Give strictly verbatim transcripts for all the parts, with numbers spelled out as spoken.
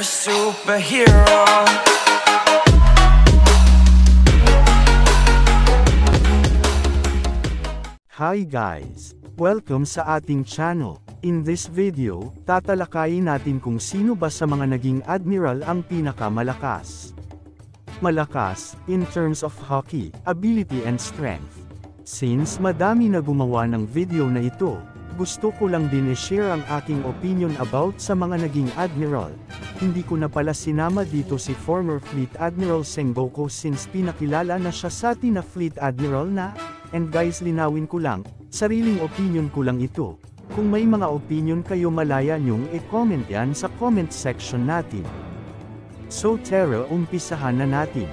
a superhero. Hi guys! Welcome sa ating channel. In this video, tatalakayin natin kung sino ba sa mga naging Admiral ang pinakamalakas. Malakas, in terms of hockey, ability and strength. Since madami na gumawa ng video na ito, gusto ko lang din i-share ang aking opinion about sa mga naging Admiral. Hindi ko na pala sinama dito si former Fleet Admiral Sengoku since pinakilala na siya sa atin na Fleet Admiral na, and guys linawin ko lang, sariling opinion ko lang ito. Kung may mga opinion kayo malaya nyong i-comment yan sa comment section natin. So tara umpisahan na natin.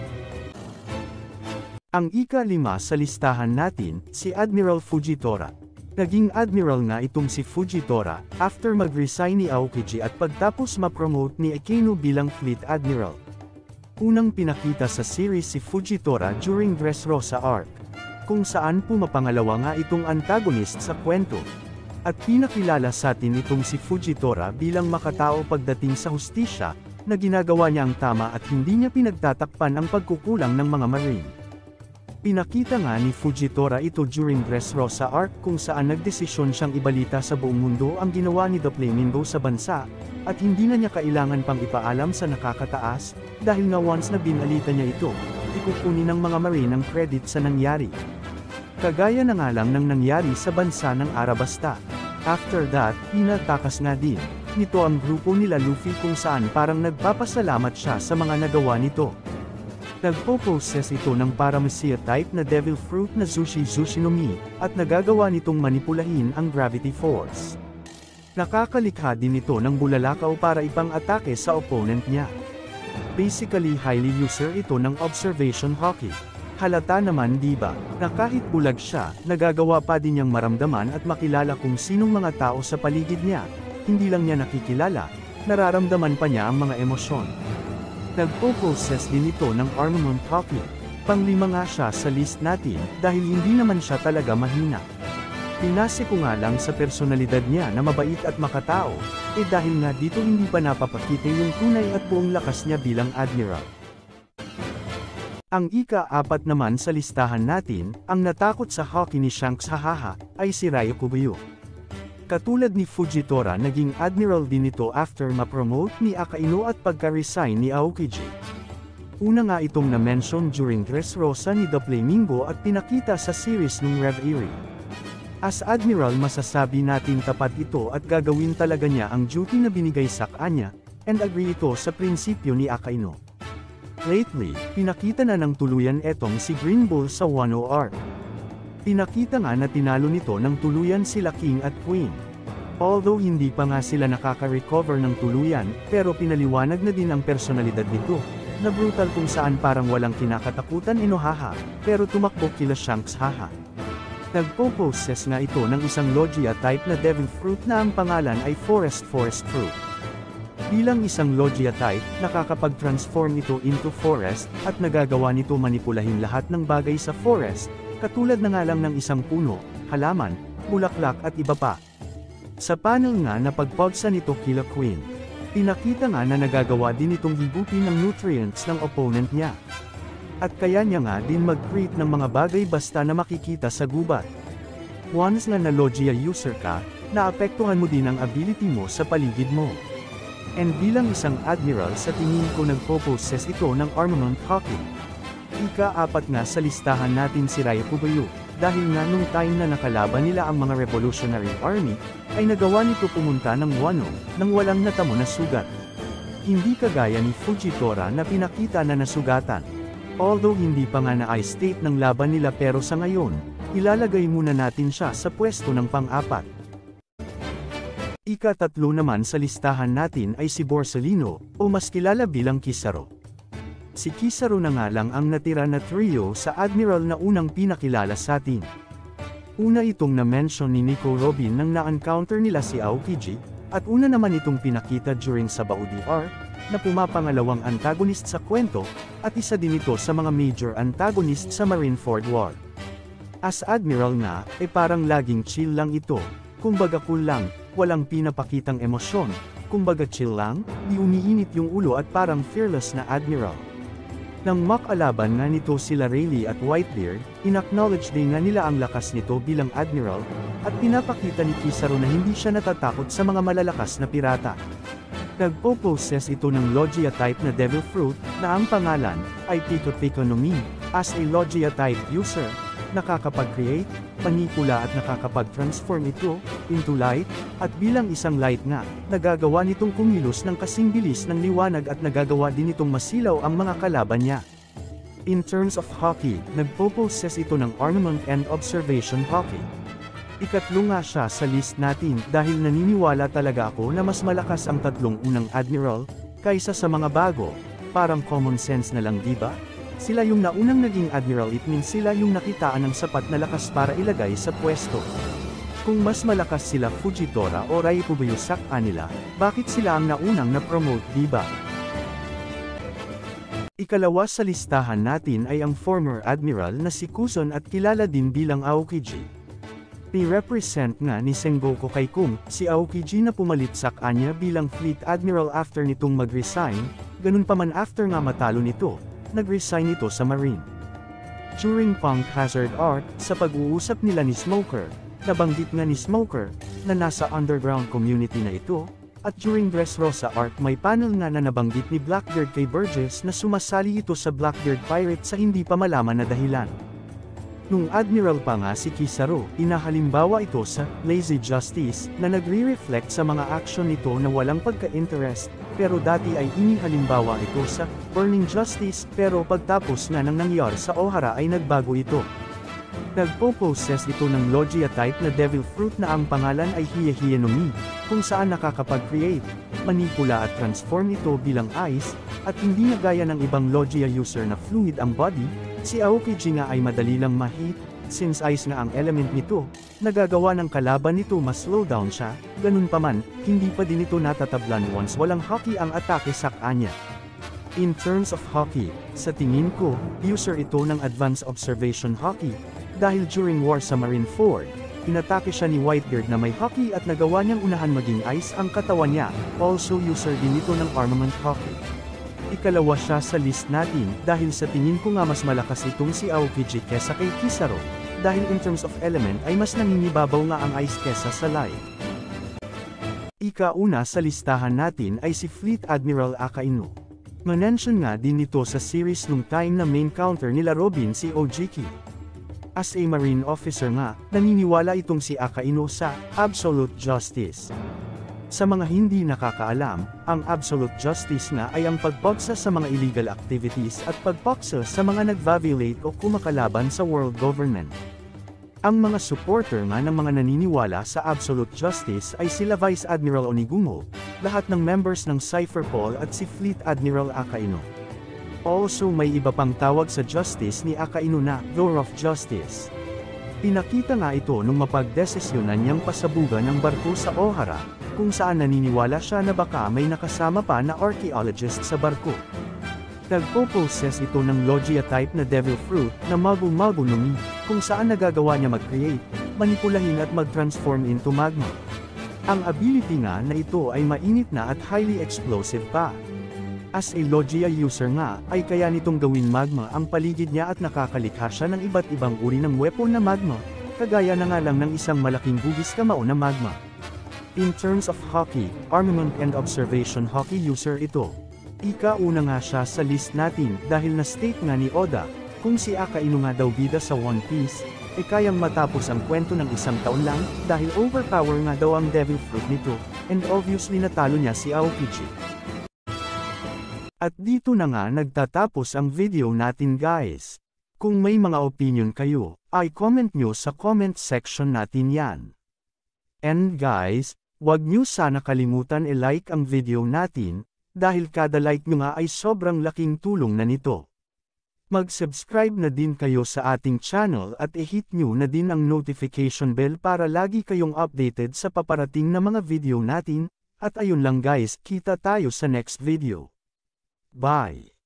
Ang ika-lima sa listahan natin, si Admiral Fujitora. Naging Admiral nga itong si Fujitora, after mag-resign ni Aokiji at pagtapos ma-promote ni Akainu bilang Fleet Admiral. Unang pinakita sa series si Fujitora during Dressrosa arc, kung saan pumapangalawa nga itong antagonist sa kwento. At pinakilala sa atin itong si Fujitora bilang makatao pagdating sa hustisya, na ginagawa niya ang tama at hindi niya pinagtatakpan ang pagkukulang ng mga Marine. Pinakita nga ni Fujitora ito during Dressrosa arc kung saan nagdesisyon siyang ibalita sa buong mundo ang ginawa ni The Flamingo sa bansa, at hindi na niya kailangan pang ipaalam sa nakakataas, dahil nga once na binalita niya ito, ikukunin ng mga Marine ang credit sa nangyari. Kagaya na nga lang ng nangyari sa bansa ng Arabasta. After that, pinatakas nga din nito ang grupo nila Luffy kung saan parang nagpapasalamat siya sa mga nagawa nito. Nagpo-process ito ng Paramecia type na Devil Fruit na Zushi Zushi no Mi, at nagagawa nitong manipulahin ang Gravity Force. Nakakalikha din ito ng bulalakaw para ipang-atake sa opponent niya. Basically highly user ito ng observation hockey. Halata naman diba, na kahit bulag siya, nagagawa pa din niyang maramdaman at makilala kung sinong mga tao sa paligid niya. Hindi lang niya nakikilala, nararamdaman pa niya ang mga emosyon. Nagpo-process din ito ng armament hockey. Panglima nga siya sa list natin, dahil hindi naman siya talaga mahina. Pinase ko nga lang sa personalidad niya na mabait at makatao, eh dahil nga dito hindi pa napapakita yung tunay at buong lakas niya bilang Admiral. Ang ika-apat naman sa listahan natin, ang natakot sa hockey ni Shanks hahaha, ay si Ryukubuyo. Katulad ni Fujitora naging Admiral din ito after ma-promote ni Akainu at pagka-resign ni Aokiji. Una nga itong na-mention during Dressrosa ni The Flamingo at pinakita sa series ng Rev Eerie. As Admiral masasabi natin tapat ito at gagawin talaga niya ang duty na binigay sa kanya, and agree ito sa prinsipyo ni Akainu. Lately, pinakita na ng tuluyan etong si Green Bull sa Wano arc. Pinakita nga na tinalo nito ng tuluyan sila King at Queen. Although hindi pa nga sila nakaka-recover ng tuluyan, pero pinaliwanag na din ang personalidad nito, na brutal kung saan parang walang kinakatakutan inohaha, pero tumakbo kila Shanks haha. Nagpo-possess nga ito ng isang Logia type na Devil Fruit na ang pangalan ay Forest Forest Fruit. Bilang isang Logia type, nakakapag-transform ito into forest, at nagagawa nito manipulahin lahat ng bagay sa forest, katulad na nga lang ng isang puno, halaman, bulaklak at iba pa. Sa panel nga na pagpagsa nito kila Queen, pinakita nga na nagagawa din itong higutin ng nutrients ng opponent niya. At kaya niya nga din mag-create ng mga bagay basta na makikita sa gubat. Once nga na Logia user ka, naapektuhan mo din ang ability mo sa paligid mo. And bilang isang Admiral sa tingin ko nagpo-possess ito ng armament hockey. Ika-apat nga sa listahan natin si Ryukubuyo, dahil nga nung time na nakalaban nila ang mga Revolutionary Army, ay nagawa nito pumunta ng Wano, nang walang natamo na sugat. Hindi kagaya ni Fujitora na pinakita na nasugatan. Although hindi pa nga na-ice state ng laban nila pero sa ngayon, ilalagay muna natin siya sa pwesto ng pang-apat. Ika-tatlo naman sa listahan natin ay si Borsalino, o mas kilala bilang Kizaru. Si Kizaru na nga lang ang natira na trio sa Admiral na unang pinakilala sa atin. Una itong na-mention ni Nico Robin nang na-encounter nila si Aokiji, at una naman itong pinakita during sa Baudi arc, na pumapangalawang antagonist sa kwento, at isa din ito sa mga major antagonist sa Marineford War. As Admiral nga, eh parang laging chill lang ito, kumbaga cool lang, walang pinapakitang emosyon, kumbaga chill lang, di umiinit yung ulo at parang fearless na Admiral. Nang makalaban nga nito sila Rayleigh at Whitebeard, inacknowledge din nga nila ang lakas nito bilang Admiral, at pinapakita ni Kizaru na hindi siya natatakot sa mga malalakas na pirata. Nagpo-possess ito ng Logia type na Devil Fruit, na ang pangalan ay Pico Pico no Mi. As a Logia type user, nakakapag-create, manipula at nakakapag-transform ito into light, at bilang isang light nga, nagagawa nitong kumilos ng kasing bilis ng liwanag at nagagawa din itong masilaw ang mga kalaban niya. In terms of hockey, nagpo-possess ito ng Armament and Observation Hockey. Ikatlo nga siya sa list natin dahil naniniwala talaga ako na mas malakas ang tatlong unang Admiral, kaysa sa mga bago, parang common sense na lang diba? Sila yung naunang naging Admiral, it means sila yung nakitaan ng sapat na lakas para ilagay sa pwesto. Kung mas malakas sila Fujitora o Raipubuyo sa kanila, bakit sila ang naunang na-promote diba? Ikalawa sa listahan natin ay ang former Admiral na si Kuzon at kilala din bilang Aokiji. Ni-represent nga ni Sengoku Kaikung, si Aokiji na pumalit sa kanya bilang Fleet Admiral after nitong mag-resign, ganun pa man after nga matalo nito, nag-resign ito sa Marine. During Punk Hazard Arc, sa pag-uusap nila ni Smoker, nabanggit nga ni Smoker, na nasa underground community na ito, at during Dressrosa Arc may panel nga na nabanggit ni Blackbeard kay Burgess na sumasali ito sa Blackbeard Pirate sa hindi pa malaman na dahilan. Nung Admiral pa nga si Kizaru, inahalimbawa ito sa lazy justice na nagre-reflect sa mga aksyon nito na walang pagka-interest, pero dati ay inihalimbawa ito sa burning justice, pero pagtapos nga ng nangyari sa Ohara ay nagbago ito. Nagpo-possess ito ng Logia type na Devil Fruit na ang pangalan ay Hiye-Hiye no Mi, kung saan nakakapag-create, manipula at transform ito bilang ice, at hindi na gaya ng ibang Logia user na fluid ang body. Si Aokiji nga ay madali lang ma-hit, since ice nga ang element nito, nagagawa ng kalaban nito mas slow down siya, ganun pa man, hindi pa din ito natatablan once walang hockey ang atake sa kanya. In terms of hockey, sa tingin ko, user ito ng Advanced Observation Hockey, dahil during war sa Marineford, inatake siya ni Whitebeard na may hockey at nagawa niyang unahan maging ice ang katawan niya, also user din ito ng Armament Hockey. Ikalawa siya sa list natin dahil sa tingin ko nga mas malakas itong si Aokiji kesa kay Kizaru, dahil in terms of element ay mas nangingibabaw nga ang ice kesa sa light. Ika-una sa listahan natin ay si Fleet Admiral Akainu. Manention nga din ito sa series nung time na main counter nila Robin si Ojiki. As a Marine officer nga, naniniwala itong si Akainu sa absolute justice. Sa mga hindi nakakaalam, ang absolute justice nga ay ang pagpaksa sa mga illegal activities at pagpaksa sa mga nag-violate o kumakalaban sa world government. Ang mga supporter nga ng mga naniniwala sa absolute justice ay sila Vice Admiral Onigumo, lahat ng members ng Cypher Paul at si Fleet Admiral Akainu. Also may iba pang tawag sa justice ni Akainu na Door of Justice. Pinakita nga ito nung mapagdesisyonan niyang pasabugan ng barko sa Ohara, kung saan naniniwala siya na baka may nakasama pa na archaeologist sa barko. Nagpo-possess ito ng Logia type na Devil Fruit na Mabu-Mabu no Mi, kung saan nagagawa niya mag-create, manipulahin at mag-transform into magma. Ang ability nga na ito ay mainit na at highly explosive pa. As a Logia user nga, ay kaya nitong gawin magma ang paligid niya at nakakalikha siya ng iba't ibang uri ng weapon na magma, kagaya na nga lang ng isang malaking bugis kamao na magma. In terms of hockey, Armament and Observation Hockey user ito. Ika-una nga siya sa list natin dahil na-state nga ni Oda, kung si Akainu nga daw bida sa Onepiece, e kayang matapos ang kwento ng isang taon lang, dahil overpower nga daw ang Devil Fruit nito, and obviously natalo niya si Aokiji. At dito na nga nagtatapos ang video natin guys. Kung may mga opinion kayo, ay comment nyo sa comment section natin yan. And guys, wag nyo sana kalimutan i-like ang video natin, dahil kada like nyo nga ay sobrang laking tulong na nito. Mag-subscribe na din kayo sa ating channel at i-hit nyo na din ang notification bell para lagi kayong updated sa paparating na mga video natin, at ayun lang guys, kita tayo sa next video. Bye!